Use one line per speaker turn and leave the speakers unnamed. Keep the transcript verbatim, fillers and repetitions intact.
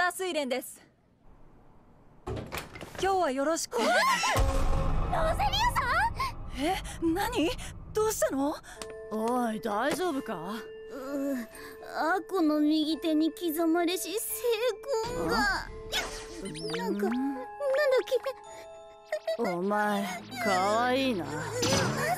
ザー睡蓮です。今日はよろしく。ロゼリ
アさん。
え、何？どうしたの？
おい、大丈夫か？
うー、アコの右手に刻まれし聖痕が。なんか、なんだっけ。
お前、かわいいな。